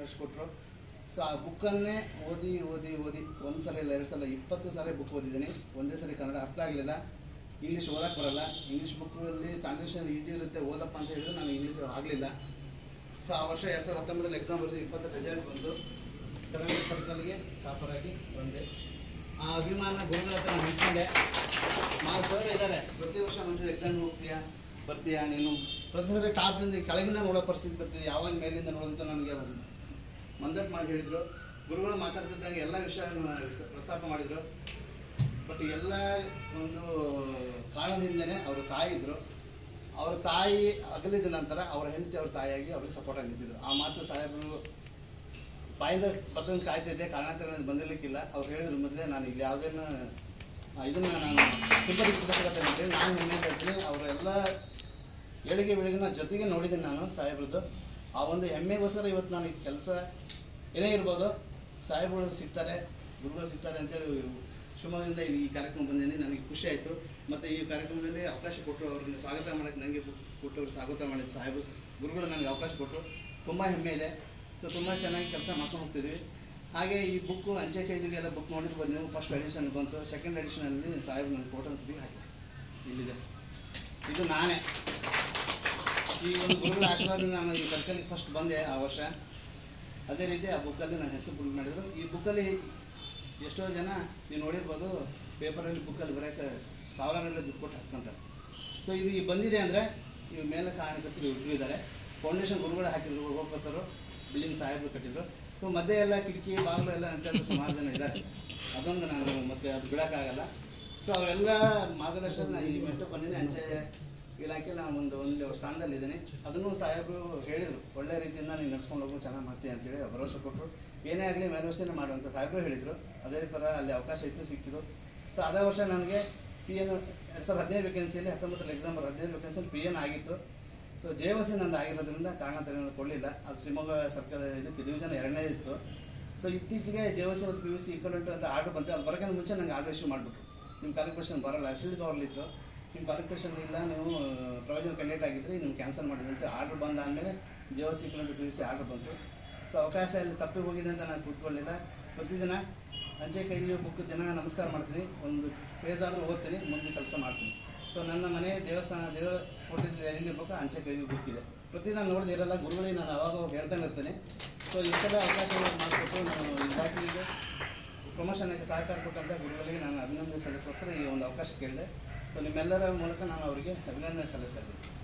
ತರಿಸ್ಕೊಟ್ರು. So ಆ ಬುಕ್ಕನ್ನೇ ಓದಿ ಓದಿ ಓದಿ ಒಂದು ಸಲ ಇಲ್ಲ 2 ಸಲ 20 ಸಾರಿ ಬುಕ್ ಓದಿದ್ದೀನಿ. ಒಂದೇ ಸರಿ ಕನ್ನಡ ಅರ್ಥ ಆಗಲಿಲ್ಲ, ಇಂಗ್ಲೀಷ್ ಓದಕ್ಕೆ ಬರಲ್ಲ. ಇಂಗ್ಲೀಷ್ ಬುಕ್ಕಲ್ಲಿ ಟ್ರಾನ್ಸ್ಲೇಷನ್ ಈಸಿ ಇರುತ್ತೆ ಓದಪ್ಪ ಅಂತ ಹೇಳಿದ್ರೆ ನಾನು ಇಂಗ್ಲೀಷ್ ಆಗಲಿಲ್ಲ. ಸೊ ಆ ವರ್ಷ 2019 ಎಕ್ಸಾಮ್ ಬರೆದು 20 ರಿಸಲ್ಟ್ ಬಂದು ಕರ್ನಾಟಕ ಸರ್ಕಲ್ಗೆ ಟಾಪರಾಗಿ ಬಂದೆ. ಆ ಅಭಿಮಾನ ಗುರುಗಳ ಹತ್ರ ನಾನು ಹಂಚ್ಕೊಂಡೆ. ನಾವು ಸರ್ ಇದ್ದಾರೆ, ಪ್ರತಿ ವರ್ಷ ಮಂಜು ಎಕ್ಸಾಮ್ ಹೋಗ್ತೀಯಾ ಬರ್ತೀಯಾ ನೀನು, ಪ್ರತಿ ಸರಿ ಟಾಪಿಂದ ಕೆಳಗಿಂದ ನೋಡೋ ಪರಿಸ್ಥಿತಿ ಬರ್ತಿದೆ, ಯಾವಾಗ ಮೇಲಿಂದ ನೋಡೋದಂತ ನನಗೆ ಮಂದಟ್ ಮಾಡಿ ಹೇಳಿದರು. ಗುರುಗಳು ಮಾತಾಡ್ತಿದ್ದಂಗೆ ಎಲ್ಲ ವಿಷಯ ಪ್ರಸ್ತಾಪ ಮಾಡಿದರು. ಬಟ್ ಎಲ್ಲ ಒಂದು ಕಾರಣದಿಂದನೇ ಅವರು ತಾಯಿ ಇದ್ದರು. ಅವ್ರ ತಾಯಿ ಅಗಲಿದ ನಂತರ ಅವರ ಹೆಂಡತಿ ಅವ್ರ ತಾಯಿಯಾಗಿ ಅವ್ರಿಗೆ ಸಪೋರ್ಟಾಗಿ ನಿಂತಿದ್ರು. ಆ ಮಾತು ಸಾಹೇಬರು ಬಾಯಿಂದ ಬರ್ತಂದು ಕಾಯ್ತಿದ್ದೆ, ಕಾರಣಾಂತರಗಳಿಂದ ಬಂದಿರಲಿಕ್ಕಿಲ್ಲ. ಅವ್ರು ಹೇಳಿದ್ರು ಮೊದಲೇ ನಾನು ಇಲ್ಲಿ ಯಾವುದೇನು ಇದನ್ನು ನಾನು ಸಿಂಪತಿ ಪುಸ್ತಕತೆ ಅಂತೇಳಿ ನಾನು ಹೆಮ್ಮೆ ಹೇಳ್ತೀನಿ. ಅವರೆಲ್ಲ ಏಳಿಗೆ ಬೆಳಿಗ್ಗೆ ಜೊತೆಗೆ ನೋಡಿದ್ದೀನಿ ನಾನು ಸಾಹೇಬ್ರದ್ದು. ಆ ಒಂದು ಹೆಮ್ಮೆಗೋಸ್ಕರ ಇವತ್ತು ನಾನು ಕೆಲಸ ಏನೇ ಇರ್ಬೋದು, ಸಾಹೇಬ್ಗಳು ಸಿಗ್ತಾರೆ, ಗುರುಗಳು ಸಿಗ್ತಾರೆ ಅಂತೇಳಿ ಶಿವಮೊಗ್ಗದಿಂದ ಈ ಕಾರ್ಯಕ್ರಮ ಬಂದೇನೆ. ನನಗೆ ಖುಷಿ ಆಯಿತು. ಮತ್ತು ಈ ಕಾರ್ಯಕ್ರಮದಲ್ಲಿ ಅವಕಾಶ ಕೊಟ್ಟರು, ಅವ್ರನ್ನ ಸ್ವಾಗತ ಮಾಡೋಕ್ಕೆ ನನಗೆ ಕೊಟ್ಟವರು ಸ್ವಾಗತ ಮಾಡಿದ ಸಾಹೇಬರು ಗುರುಗಳು ನನಗೆ ಅವಕಾಶ ಕೊಟ್ಟರು. ತುಂಬ ಹೆಮ್ಮೆ ಇದೆ. ಸೊ ತುಂಬ ಚೆನ್ನಾಗಿ ಕೆಲಸ ಮಾಡ್ಕೊಂಡು ಹೋಗ್ತಿದ್ವಿ. ಹಾಗೆ ಈ ಬುಕ್ಕು ಅಂಚೆ ಕೈದಿಗೆಲ್ಲ ಬುಕ್ ನೋಡಿರ್ಬೋದು ನೀವು. ಫಸ್ಟ್ ಎಡಿಷನ್ ಬಂತು, ಸೆಕೆಂಡ್ ಎಡಿಷನಲ್ಲಿ ಸಾಹೇಬ್ ನನ್ನ ಫೋಟೋ ಸತಿಗೆ ಹಾಕಿ ಇಲ್ಲಿದೆ. ಇದು ನಾನೇ ಈ ಒಂದು ಗುರುಗಳ ಆಶೀರ್ವಾದ ನಾನು ಈ ಸರ್ಕಲ್ಗೆ ಫಸ್ಟ್ ಬಂದೆ ಆ ವರ್ಷ. ಅದೇ ರೀತಿ ಆ ಬುಕ್ಕಲ್ಲಿ ನನ್ನ ಹೆಸರು ಬುಕ್ ಮಾಡಿದರು. ಈ ಬುಕ್ಕಲ್ಲಿ ಎಷ್ಟೋ ಜನ ನೀವು ನೋಡಿರ್ಬೋದು, ಪೇಪರಲ್ಲಿ ಬುಕ್ಕಲ್ಲಿ ಬರೋಕ್ಕೆ ಸಾವಿರಾರಲ್ಲಿ ದುಡ್ಡು ಕೊಟ್ಟು ಹಾಸ್ಕೊಂತಾರೆ. ಸೊ ಇದು ಈ ಬಂದಿದೆ ಅಂದರೆ ಇವು ಮೇಲೆ ಕಾರಣಕರ್ತರು ಇಬ್ಬರು ಇದ್ದಾರೆ. ಫೌಂಡೇಶನ್ ಗುರುಗಳು ಹಾಕಿದ್ರು, ಪ್ರೊಫೆಸರು ಬಿಲ್ಡಿಂಗ್ ಸಾಹೇಬರು ಕಟ್ಟಿದ್ರು. ಸೊ ಮಧ್ಯೆ ಎಲ್ಲ ಕಿಟಕಿ ಬಾಗಿಲು ಎಲ್ಲ ಅಂತ ಸುಮಾರು ಜನ ಇದ್ದಾರೆ. ಅದೊಂದು ನಾನು ಮತ್ತೆ ಅದು ಬಿಡೋಕ್ಕಾಗಲ್ಲ. ಸೊ ಅವರೆಲ್ಲ ಮಾರ್ಗದರ್ಶನ ಈ ಮೆಟ್ಟು ಬಂದಿನಿ. ಅಂಚೆ ಇಲಾಖೆ ನಾನು ಒಂದು ಸ್ಥಾನದಲ್ಲಿದ್ದೀನಿ. ಅದನ್ನು ಸಾಹೇಬರು ಹೇಳಿದರು, ಒಳ್ಳೆ ರೀತಿಯಿಂದ ನೀನು ನಡ್ಸ್ಕೊಂಡು ಹೋಗು, ಚೆನ್ನಾಗಿ ಮಾಡ್ತೀಯ ಅಂತೇಳಿ ಭರವಸೆ ಕೊಟ್ಟರು. ಏನೇ ಆಗಲಿ ಮೇಲ್ವರ್ಸನೆ ಮಾಡುವಂಥ ಸಾಹೇಬರು ಹೇಳಿದರು. ಅದೇ ಥರ ಅಲ್ಲಿ ಅವಕಾಶ ಇತ್ತು, ಸಿಕ್ತಿದ್ದು. ಸೊ ಅದೇ ವರ್ಷ ನನಗೆ PN 2015 ವೇಕೆನ್ಸಿಯಲ್ಲಿ 19 ಎಕ್ಸಾಮ್ 15 ವೇಕೆನ್ಸಿಯಲ್ಲಿ PN ಆಗಿತ್ತು. ಸೊ JOC ನಂದು ಆಗಿರೋದ್ರಿಂದ ಕಾರಣಾಂತರದಿಂದ ಕೊಡಲಿಲ್ಲ. ಅದು ಶಿವಮೊಗ್ಗ ಸರ್ಕಾರ ಇದಕ್ಕೆ ಡಿವಿಷನ್ 2ನೇ ಇತ್ತು. ಸೊ ಇತ್ತೀಚೆಗೆ JOC ಮತ್ತು PUC ಈಕ್ವಲೆಂಟ್ ಅಂತ ಆರ್ಡರ್ ಬಂತು. ಅದು ಬರೋಕ್ಕಿಂತ ಮುಂಚೆ ನನಗೆ ಆರ್ಡರ್ ಇಶ್ಯೂ ಮಾಡಿಬಿಟ್ರು. ನಿಮ್ಮ ಕ್ವಾಲಿಫಿಕೇಷನ್ ಬರೋಲ್ಲ, ಶೀಲ್ಡ್ ಕವರ್ಲಿತ್ತು, ನಿಮ್ಮ ಕ್ವಾಲಿಫಿಕೇಷನ್ ಇಲ್ಲ, ನೀವು ಪ್ರೊವಿಷನಲ್ ಕ್ಯಾಂಡಿಡೇಟ್ ಆಗಿದ್ದರೆ ನೀವು ಕ್ಯಾನ್ಸಲ್ ಮಾಡಿದ್ರಿ ಅಂತ ಆರ್ಡರ್ ಬಂದಾದಮೇಲೆ JOC ಈಕ್ವಲೆಂಟ್ PUC ಆರ್ಡರ್ ಬಂತು. ಸೊ ಅವಕಾಶ ಇಲ್ಲಿ ತಪ್ಪಿ ಹೋಗಿದೆ ಅಂತ ನಾನು ಕೂತ್ಕೊಳ್ಳಿಲ್ಲ. ಪ್ರತಿದಿನ ಅಂಚೆ ಕೈದಿಗೆ ಬುಕ್ ದಿನ ನಮಸ್ಕಾರ ಮಾಡ್ತೀನಿ, ಒಂದು ಪೇಜ್ ಆದರೂ ಓದ್ತೀನಿ, ಮುಂದೆ ಕೆಲಸ ಮಾಡ್ತೀನಿ. ಸೊ ನನ್ನ ಮನೆ ದೇವಸ್ಥಾನ ದೇವರ ಕೊಟ್ಟಿದ್ದು ಎಲ್ಲಿರ್ಬೇಕು ಅಂಚೆ ಕೈದಿಗೆ ಬುಕ್ ಇದೆ. ಪ್ರತಿದಿನ ನೋಡದೇ ಇರಲ್ಲ, ಗುರುಗಳಿಗೆ ನಾನು ಅವಾಗ ಹೇಳ್ತಾನೆ ಇರ್ತೀನಿ. ಸೊ ಇಷ್ಟೆಲ್ಲ ಅವಕಾಶಗಳು ಮಾಡಿಕೊಟ್ಟು ನಾನು ಇಲಾಖೆಗೆ ಪ್ರಮೋಷನ್ಗೆ ಸಹಕಾರ ಕೊಟ್ಟಂಥ ಗುರುಗಳಿಗೆ ನಾನು ಅಭಿನಂದನೆ ಸಲ್ಲಿಸೋಸ್ಕರ ಈ ಒಂದು ಅವಕಾಶ ಕೇಳಿದೆ. ಸೊ ನಿಮ್ಮೆಲ್ಲರ ಮೂಲಕ ನಾನು ಅವರಿಗೆ ಅಭಿನಂದನೆ ಸಲ್ಲಿಸ್ತಾ ಇದ್ದೀನಿ.